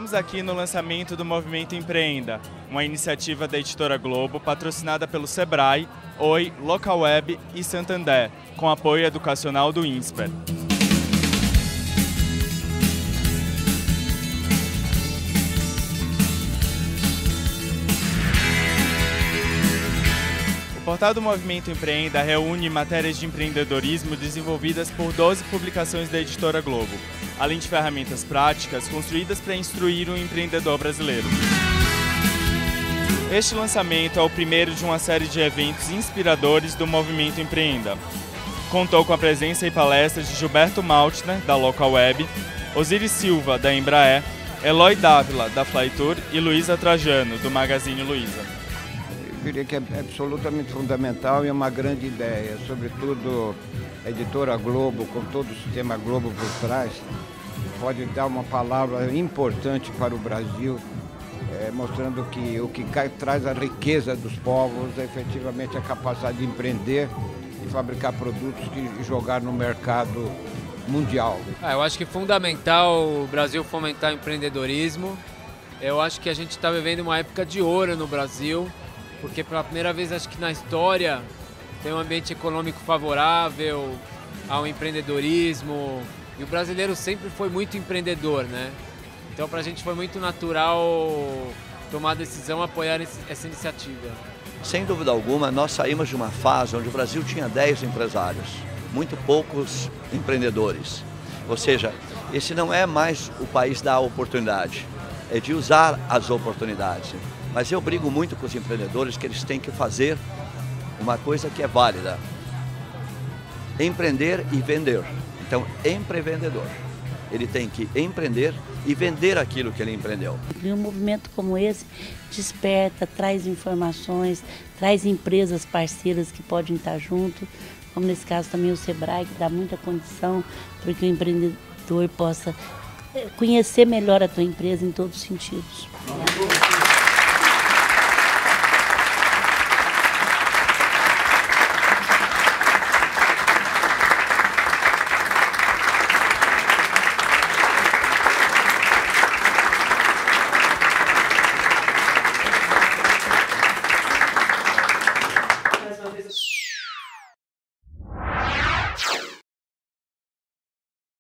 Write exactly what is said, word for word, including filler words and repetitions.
Estamos aqui no lançamento do Movimento Empreenda, uma iniciativa da Editora Globo, patrocinada pelo Sebrae, Oi, Localweb e Santander, com apoio educacional do INSPER. O portal do Movimento Empreenda reúne matérias de empreendedorismo desenvolvidas por doze publicações da Editora Globo, além de ferramentas práticas construídas para instruir o empreendedor brasileiro. Este lançamento é o primeiro de uma série de eventos inspiradores do Movimento Empreenda. Contou com a presença e palestras de Gilberto Maltner, da Localweb, Osiris Silva, da Embraer, Eloy Dávila, da Flytour e Luísa Trajano, do Magazine Luiza. Eu diria que é absolutamente fundamental e é uma grande ideia, sobretudo a Editora Globo, com todo o sistema Globo por trás, pode dar uma palavra importante para o Brasil, é, mostrando que o que traz a riqueza dos povos é efetivamente a capacidade de empreender e fabricar produtos e jogar no mercado mundial. Ah, eu acho que é fundamental o Brasil fomentar o empreendedorismo. Eu acho que a gente está vivendo uma época de ouro no Brasil, porque pela primeira vez, acho que na história, tem um ambiente econômico favorável ao empreendedorismo, e o brasileiro sempre foi muito empreendedor, né? Então, para a gente foi muito natural tomar a decisão, apoiar essa iniciativa. Sem dúvida alguma, nós saímos de uma fase onde o Brasil tinha dez empresários, muito poucos empreendedores. Ou seja, esse não é mais o país da oportunidade, é de usar as oportunidades. Mas eu brigo muito com os empreendedores que eles têm que fazer uma coisa que é válida: empreender e vender. Então, empreendedor, ele tem que empreender e vender aquilo que ele empreendeu. E um movimento como esse desperta, traz informações, traz empresas parceiras que podem estar junto, como nesse caso também o Sebrae, que dá muita condição para que o empreendedor possa conhecer melhor a tua empresa em todos os sentidos.